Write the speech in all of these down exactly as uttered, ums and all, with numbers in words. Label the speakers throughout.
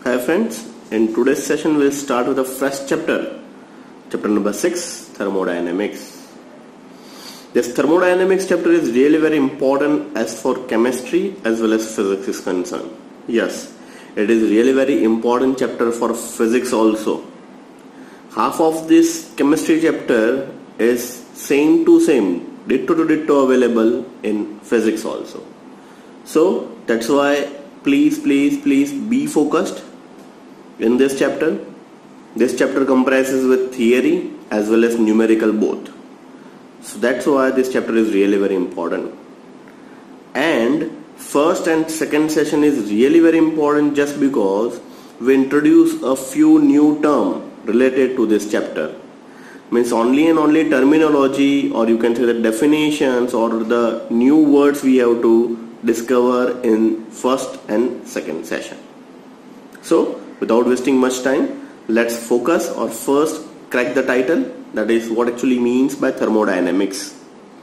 Speaker 1: Hi friends, in today's session we'll start with a fresh chapter, chapter number six, thermodynamics. This thermodynamics chapter is really very important as for chemistry as well as physics is concerned. Yes, it is really very important chapter for physics also. Half of this chemistry chapter is same to same, ditto to ditto available in physics also. So that's why please, please, please be focused in this chapter. This chapter comprises with theory as well as numerical both. So that's why this chapter is really very important. And first and second session is really very important just because we introduce a few new terms related to this chapter. Means only and only terminology, or you can say the definitions or the new words we have to discover in first and second session. So without wasting much time, let's focus or first crack the title, that is what actually means by thermodynamics.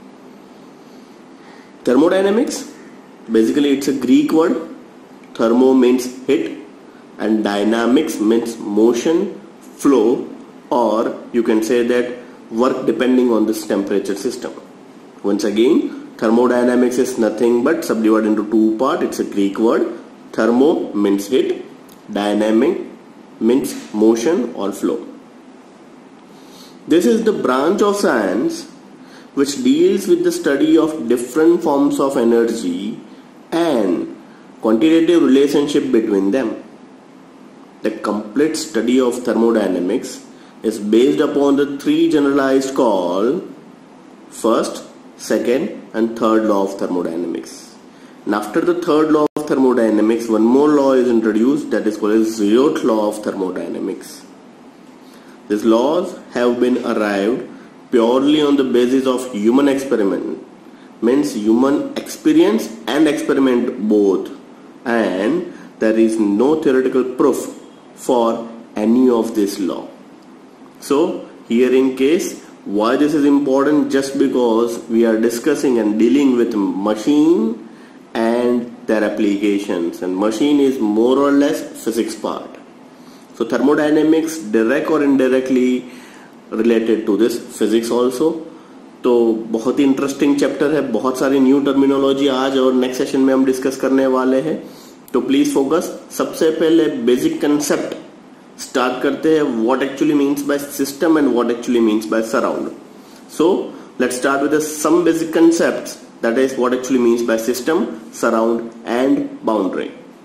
Speaker 1: Thermodynamics, basically it's a Greek word. Thermo means heat and dynamics means motion, flow, or you can say that work depending on this temperature system. Once again, thermodynamics is nothing but subdivided into two parts. It's a Greek word. Thermo means heat, dynamic means motion or flow. This is the branch of science which deals with the study of different forms of energy and quantitative relationship between them. The complete study of thermodynamics is based upon the three generalized called first, second and third law of thermodynamics. And after the third law of thermodynamics, one more law is introduced, that is called as zeroth law of thermodynamics. These laws have been arrived purely on the basis of human experiment, means human experience and experiment both, and there is no theoretical proof for any of this law. So here in case, why this is important, just because we are discussing and dealing with machine and their applications, and machine is more or less physics part. So thermodynamics direct or indirectly related to this physics also. तो बहुत ही interesting chapter है, बहुत सारी new terminology आज और next session में हम discuss करने वाले हैं. तो प्लीज फोकस. सबसे पहले बेसिक कंसेप्ट स्टार्ट करते हैं, what actually means by system and what actually means by surround. So let's start with some basic concepts, that is what actually means by system, surround and boundary.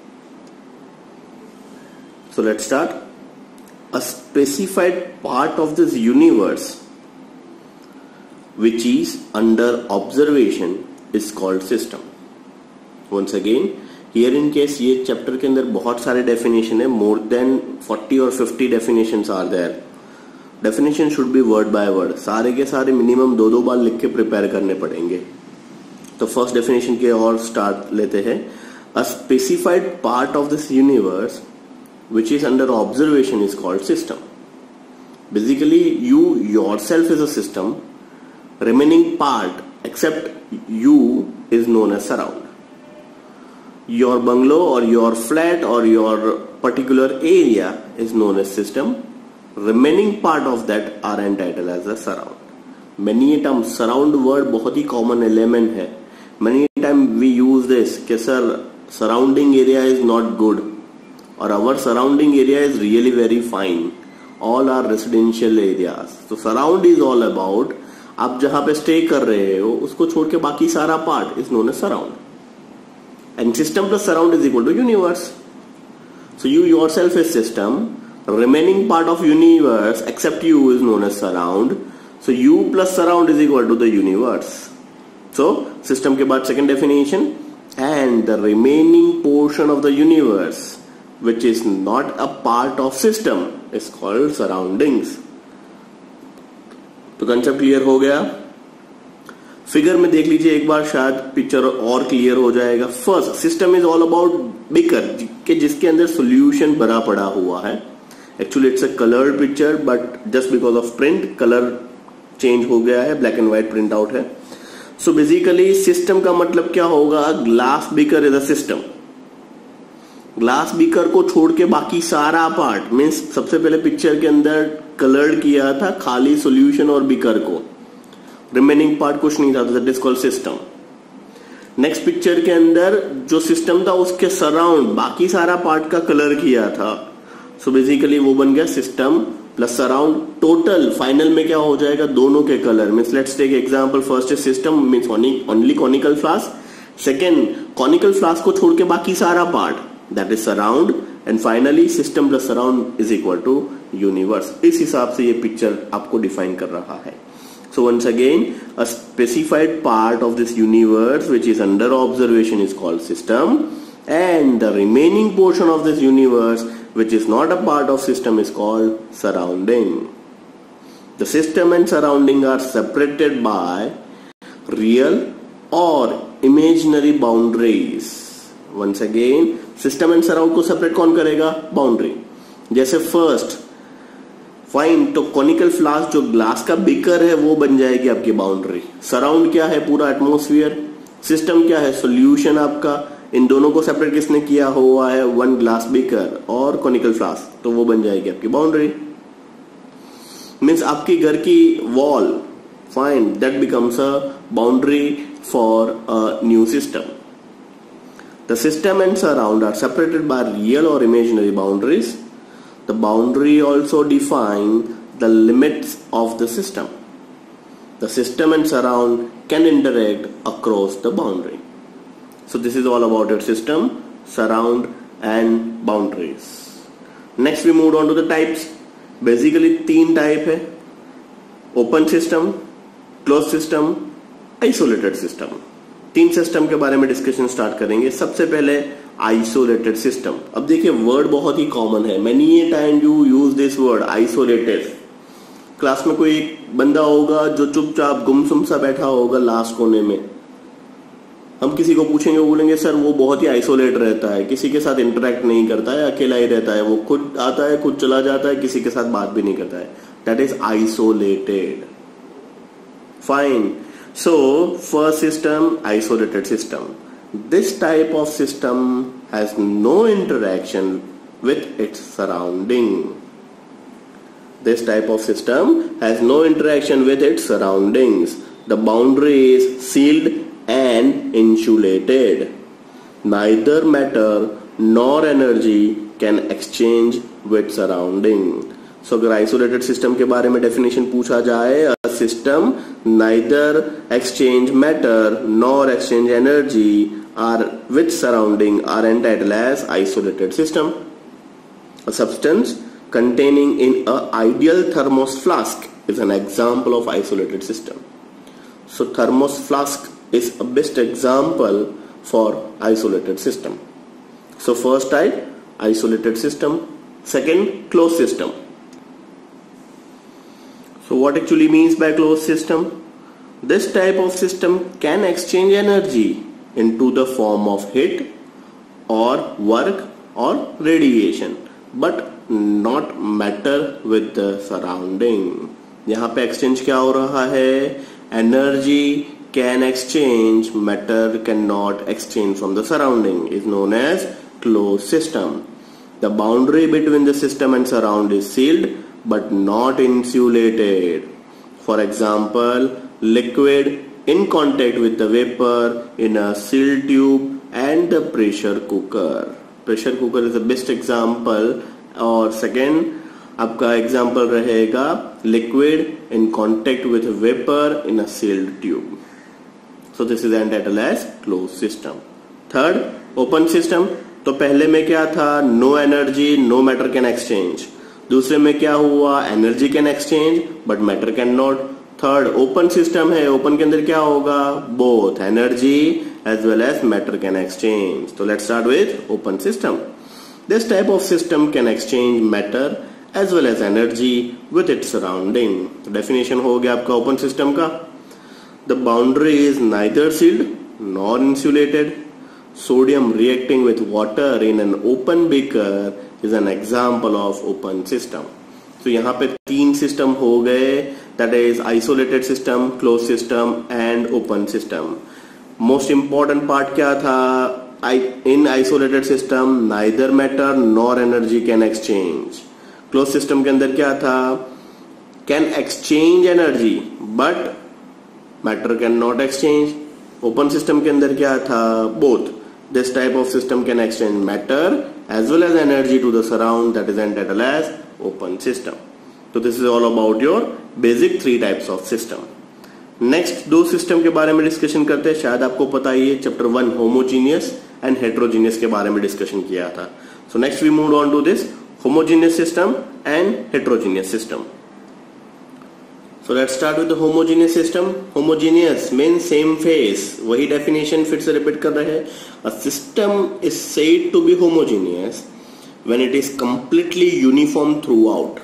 Speaker 1: So let's start. A specified part of this universe which is under observation is called system. Once again, here in case ये chapter के अंदर बहुत सारे definition है, more than forty or fifty definitions are there. Definition should be word by word. सारे के सारे minimum दो दो बार लिख के prepare करने पड़ेंगे. तो first definition के और start लेते हैं. A specified part of this universe which is under observation is called system. Basically, you yourself is a system. Remaining part except you is known as surround. Your bungalow or your flat or your particular area is known as system. Remaining part of that are entitled as a surround. Many a time surround word बहुत ही common element है. Many a time we use this कि sir surrounding area is not good, or our surrounding area is really very fine, all are residential areas. So surround is all about आप जहाँ पे stay कर रहे हो उसको छोड़ के बाकी सारा part is known as surround. And system plus surround is equal to universe. So you yourself is system, remaining part of universe except you is known as surround. So you plus surround is equal to the universe. So system के बाद second definition, and the remaining portion of the universe which is not a part of system is called surroundings. तो concept clear हो गया. Figure में देख लीजिए एक बार, शायद पिक्चर और क्लियर हो जाएगा. First, system is all about beaker के जिसके अंदर सॉल्यूशन भरा पड़ा हुआ है. Actually it's a coloured picture but just because of print colour change हो गया है, black and white print out है. सो बेसिकली सिस्टम का मतलब क्या होगा, glass beaker is a system. Glass beaker को छोड़ के बाकी सारा पार्ट मीन्स सबसे पहले पिक्चर के अंदर कलर्ड किया था खाली सॉल्यूशन और बीकर को, रिमेनिंग पार्ट कुछ नहीं था, that is called system. Next picture के अंदर जो सिस्टम था उसके सराउंड बाकी सारा पार्ट का कलर किया था, सो बेसिकली वो बन गया system plus surround. Total final में क्या हो जाएगा, दोनों के colour means let's take example, first is system means only conical flask, second conical flask को छोड़ के बाकी सारा part that is surround, and finally system plus surround is equal to universe. इस हिसाब से ये पिक्चर आपको डिफाइन कर रहा है। So once again, a specified part of this universe which is under observation is called system, and the remaining portion of this universe which is not a part of system is called surrounding. The system and surrounding are separated by real or imaginary boundaries. Once again, system and surround को separate कौन करेगा, boundary। जैसे first fine, तो conical flask जो glass का beaker है वो बन जाएगी आपकी बाउंड्री। सराउंड क्या है, पूरा एटमॉस्फेयर। सिस्टम क्या है, सॉल्यूशन आपका। इन दोनों को सेपरेट किसने किया हुआ है, वन ग्लास बीकर और कॉनिकल फ्लास्क, तो वो बन जाएगी आपकी बाउंड्री। मीन्स आपके घर की wall, fine, that becomes a boundary for a new system. The system and surround are separated by real और imaginary boundaries. The boundary also define the limits of the system. The system and surround can interact across the boundary. So this is all about your system, surround and boundaries. Next we moved on to the types. Basically तीन type है, open system, closed system, isolated system. तीन system के बारे में discussion start करेंगे। सबसे पहले isolated system. अब देखिए वर्ड बहुत ही कॉमन है, many a time you use this word isolated. Class में कोई एक बंदा होगा जो चुपचाप गुमसुम सा बैठा होगा लास्ट कोने में, हम किसी को पूछेंगे, वो बोलेंगे सर वो बहुत ही आइसोलेट रहता है, किसी के साथ इंटरेक्ट नहीं करता है, अकेला ही रहता है, वो खुद आता है खुद चला जाता है, किसी के साथ बात भी नहीं करता है, that is isolated. Fine, so first system, isolated system. This type of system has no interaction with its surrounding. This type of system has no interaction with its surroundings. The boundary is sealed and insulated. Neither matter nor energy can exchange with surrounding. So अगर isolated system के बारे में definition पूछा जाए, a system neither exchange matter nor exchange energy are with surrounding are entitled as isolated system. A substance containing in a ideal thermos flask is an example of isolated system. So thermos flask is a best example for isolated system. So first type, isolated system. Second, closed system. So what actually means by closed system? This type of system can exchange energy into the form of heat or work or radiation, but not matter with the surrounding. यहाँ पे exchange क्या हो रहा है? Energy can exchange, matter cannot exchange from the surrounding, is known as closed system. The boundary between the system and surround is sealed but not insulated. For example, liquid in contact with the vapor in a sealed tube and the pressure cooker. Pressure cooker is the best example. और second आपका example रहेगा liquid in contact with vapor in a sealed tube. So this is entitled as closed system. Third, open system. तो पहले में क्या था, no energy, no matter can exchange. दूसरे में क्या हुआ, energy can exchange but matter can not. Third open system है, ओपन के अंदर क्या होगा, both energy as well as matter can exchange. तो let's start with open system. This type of system can exchange matter as well as energy with its surrounding. Definition हो गया आपका open system का. The boundary is neither sealed nor insulated. Sodium reacting with water in an open beaker is an example of open system. So यहाँ पे तीन system हो गए, that is isolated system, closed system and open system. Most important part क्या था, in isolated system neither matter nor energy can exchange. Closed system के अंदर क्या था? Can exchange energy but matter can not exchange. Open system के अंदर क्या था? Both. This type of system can exchange matter as well as energy to the surround, that is entitled as open system. So this is all about your basic three types of system. Next दो system के बारे में discussion करते हैं. शायद आपको पता ही है, chapter one homogeneous and heterogeneous के बारे में डिस्कशन किया था. So next we move on to this homogeneous system and heterogeneous system. So let's start with the homogeneous system. Homogeneous mean same phase. वही डेफिनेशन फिर से रिपीट कर रहे हैं. A system is said to be homogeneous when it is completely uniform throughout.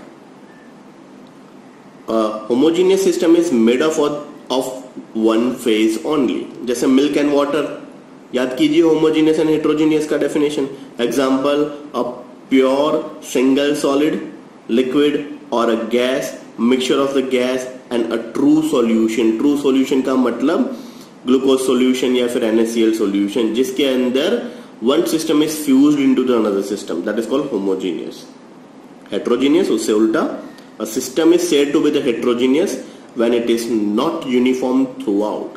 Speaker 1: Homogeneous system is made up of one phase only. जैसे milk and water, याद कीजिए होमोजीनियस एंड हेट्रोजीनियस का definition. Example, a pure single solid, liquid और a gas, mixture of the gas and a true solution. True solution का मतलब glucose solution या फिर NaCl solution, जिसके अंदर one system is fused into the another system, that is called homogeneous. Heterogeneous उससे उल्टा. A system is said to be the heterogeneous when it is not uniform throughout.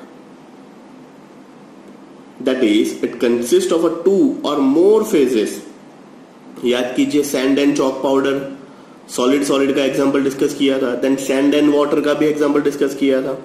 Speaker 1: That is, it consists of a two or more phases. याद कीजिए sand and chalk powder, solid solid का example discuss किया था. Then sand and water का भी example discuss किया था.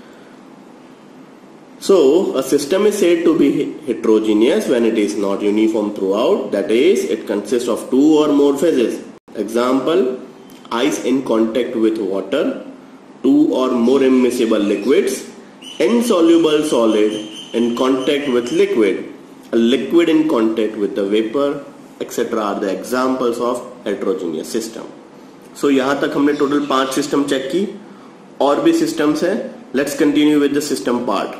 Speaker 1: So a system is said to be heterogeneous when it is not uniform throughout. That is, it consists of two or more phases. Example, ice in contact with water, two or more immiscible liquids, insoluble solid in contact with liquid, a liquid in contact with the vapor, et cetera are the examples of heterogeneous system. So यहाँ तक हमने total पांच system check की. और भी systems हैं. Let's continue with the system part.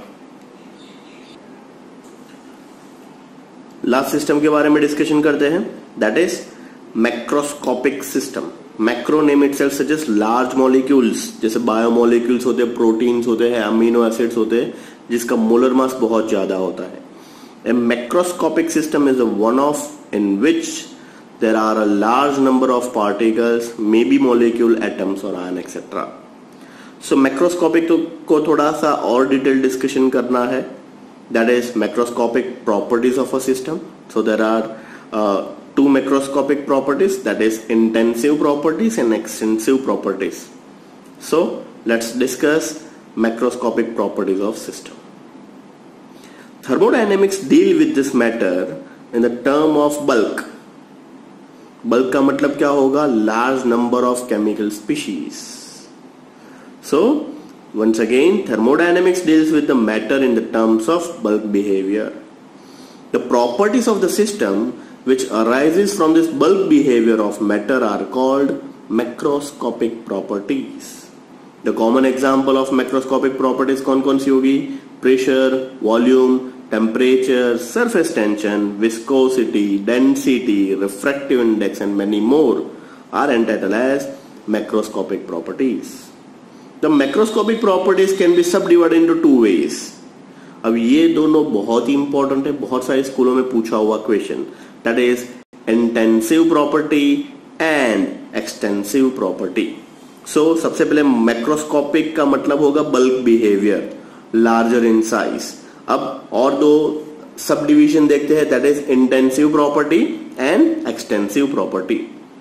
Speaker 1: Last system के बारे में डिस्कशन करते हैं, that is macroscopic system. Macro name itself suggest large molecules. जैसे बायोमॉलिक्यूल्स होते हैं, प्रोटीन्स होते हैं, अमीनो एसिड्स होते हैं, जिसका मोलर मास बहुत ज्यादा होता है. A macroscopic system is one of in which there are a large number of particles, may be molecule, atoms और आयन एक्सेट्रा. सो मैक्रोस्कोपिक को थोड़ा सा और डिटेल डिस्कशन करना है. That is macroscopic properties of a system. So there are two macroscopic properties, that is intensive properties and extensive properties. So let's discuss macroscopic properties of system. Thermodynamics deal with this matter in the term of bulk. Bulk का मतलब क्या होगा? Large number of chemical species. So once again, thermodynamics deals with the matter in the terms of bulk behavior. The properties of the system which arises from this bulk behavior of matter are called macroscopic properties. The common example of macroscopic properties कौन कौन सी होगी? Pressure, volume, temperature, surface tension, viscosity, density, refractive index and many more are entitled as macroscopic properties. The macroscopic properties can be subdivided into two ways. अब ये दोनों बहुत ही important है, बहुत सारे स्कूलों में पूछा हुआ question. That is intensive property and extensive property. So सबसे पहले macroscopic का मतलब होगा bulk behavior, larger in size. अब और दो सब डिविजन देखते हैं, that is intensive property and extensive property.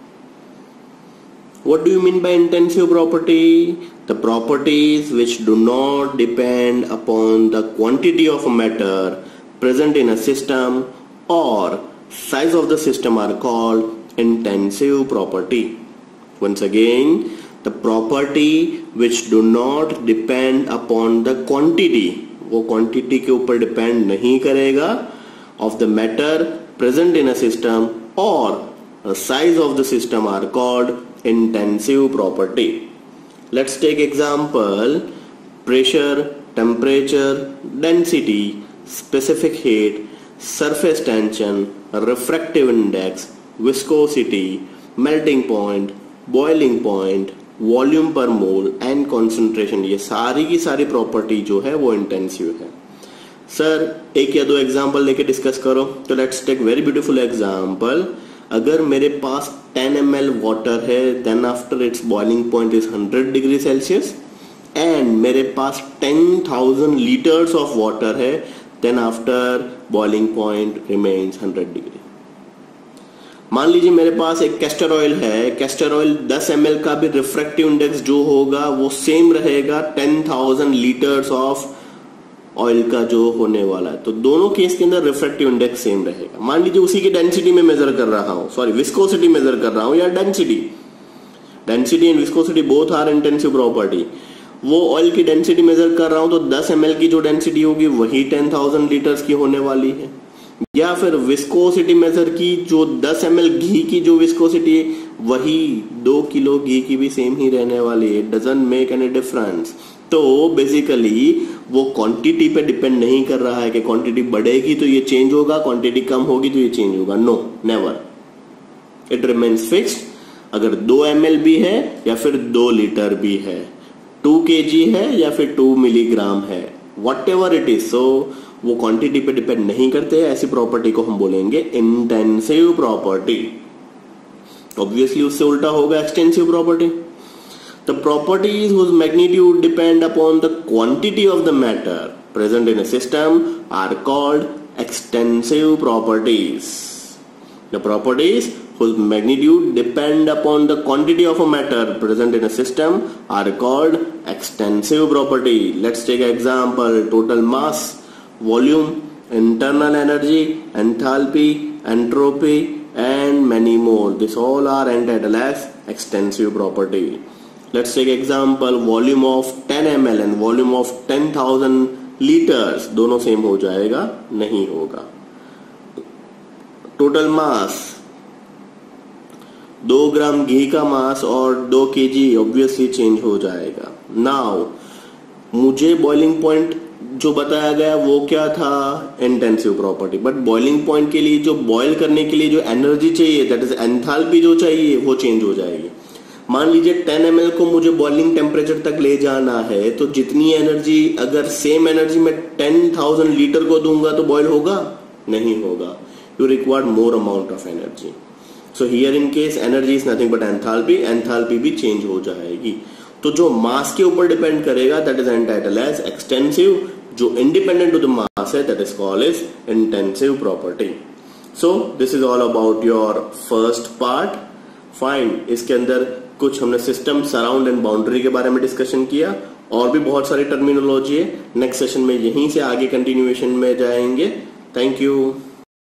Speaker 1: What do you mean by intensive property? The properties which do not depend upon the quantity of matter present in a system or size of the system are called intensive property. Once again, the property which do not depend upon the quantity, वो quantity के ऊपर depend नहीं करेगा, of the matter present in a system or the size of the system are called intensive property. Let's take example, pressure, temperature, density, specific heat, surface tension, refractive index, viscosity, melting point, boiling point, volume per mole and concentration. ये सारी की सारी property जो है वो intensive है. Sir एक या दो एग्जांपल लेके डिस्कस करो। तो let's take very beautiful example. अगर मेरे पास टेन एम एल वाटर है, then after its boiling point is hundred degree Celsius, and मेरे पास ten thousand litres of water है, then after boiling point remains hundred degree. मान लीजिए मेरे पास एक कैस्टर ऑयल है, castor oil ten M L का भी रिफ्रैक्टिव इंडेक्स जो होगा वो सेम रहेगा ten thousand litres of oil का जो होने वाला है। तो दोनों केस के अंदर रिफ्रैक्टिव इंडेक्स सेम रहेगा। मान लीजिए उसी की डेंसिटी में मेजर कर रहा हूं, सॉरी विस्कोसिटी मेजर कर रहा हूं या density, density and viscosity both are intensive property. वो ऑयल की डेंसिटी मेजर कर रहा हूं तो टेन एम एल की जो डेंसिटी होगी वही टेन थाउजेंड लीटर्स की होने वाली है। या फिर विस्कोसिटी मेजर की, जो टेन एम एल घी की जो विस्कोसिटी है वही दो किलो घी की भी सेम ही रहने वाली है। Doesn't make any difference. तो बेसिकली वो क्वांटिटी पे डिपेंड नहीं कर रहा है कि क्वांटिटी बढ़ेगी तो ये चेंज होगा, क्वांटिटी कम होगी तो ये चेंज होगा। No, never, it remains fixed. अगर दो एम एल भी है या फिर दो लीटर भी है, टू के जी है या फिर टू मिलीग्राम है, whatever it is, so वो क्वांटिटी पे डिपेंड नहीं करते हैं। ऐसी प्रॉपर्टी को हम बोलेंगे इंटेंसिव प्रॉपर्टी। ऑब्वियसली उससे उल्टा होगा extensive property. The properties whose magnitude depend upon the quantity of the matter present in a system are called extensive properties. The properties whose magnitude depend upon the quantity of a matter present in a system are called extensive property. Let's take an example: total mass, volume, internal energy, enthalpy, entropy, and many more. This all are entitled as extensive property. Let's take example volume of ten M L and volume of ten thousand liters, दोनों same हो जाएगा? नहीं होगा। Total mass, दो ग्राम घी का मास और दो KG obviously change हो जाएगा। नाउ मुझे बॉइलिंग पॉइंट जो बताया गया वो क्या था? Intensive property. But boiling point के लिए जो बॉयल करने के लिए जो एनर्जी चाहिए, दैट इज एंथैल्पी जो चाहिए, वो चेंज हो जाएगी। मान लीजिए टेन एम एल को मुझे बॉइलिंग टेम्परेचर तक ले जाना है, तो जितनी एनर्जी, अगर सेम एनर्जी मैं टेन थाउजेंड लीटर को दूंगा तो बॉयल होगा? नहीं होगा। You required more amount of energy. So here in case energy is nothing but enthalpy, enthalpy भी चेंज हो जाएगी। तो जो मास के ऊपर डिपेंड करेगा that is entitled as extensive, जो इंडिपेंडेंट टू द मास है that is called as intensive property. So this is all about your first part. Fine, इसके अंदर कुछ हमने सिस्टम, सराउंड एंड बाउंड्री के बारे में डिस्कशन किया, और भी बहुत सारी टर्मिनोलॉजी है। नेक्स्ट सेशन में यहीं से आगे कंटिन्यूएशन में जाएंगे। Thank you.